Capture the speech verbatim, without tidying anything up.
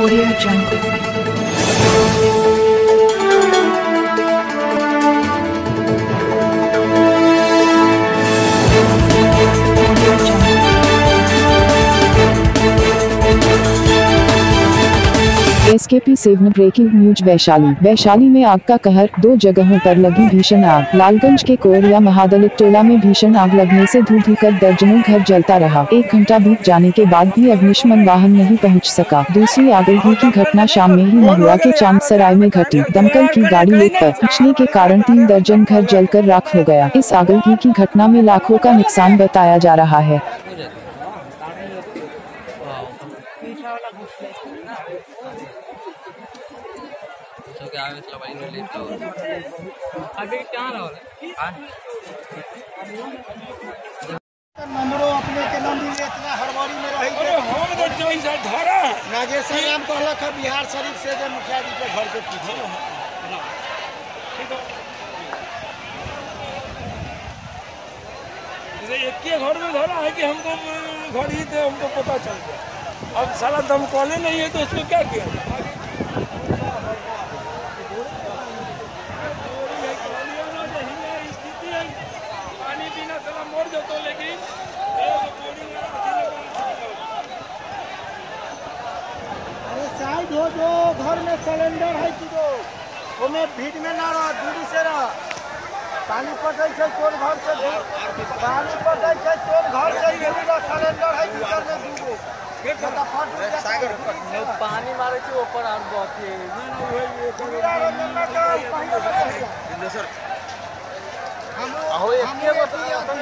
Audio Jungle. SKP seven breaking news. Vaishali Vaishali में आग का कहर, दो जगहों पर लगी भीषण आग। लालगंज के कोयरिया महादलित टोला में भीषण आग लगने से धू धू कर दर्जनों घर जलता रहा। एक घंटा बीत जाने के बाद भी अग्निशमन वाहन नहीं पहुंच सका। दूसरी आगलगी की घटना शाम में ही महुआ के चांदसराय में घटी। दमकल की गाड़ी एक पर पहुंचने के कारण तीन दर्जन घर जलकर राख हो गया। इस आगलगी की घटना में लाखों का नुकसान बताया जा रहा है। नंबरों अपने के नंबर इतना हड़बड़ी में रही थे। नागेश्वर नाम कहलक है बिहार शरीफ से जो मुखिया जी के घर के पीछे एक ही घर में धरा है कि हमको घर ही थे, हमको पता चल गया। अब साला दमकौले नहीं है तो उसको क्या किया? पानी पीना साला मोड़ जाता, लेकिन अरे साइड हो जो घर में सिलेंडर है कि दो वो में भीड़ में ना रह, दूरी से रह। पानी पड़े छै तोर घर से, पानी पड़े छै तोर घर से सिलेंडर है भीतर में दूगो पानी मारे छै ऊपर और बहुत हम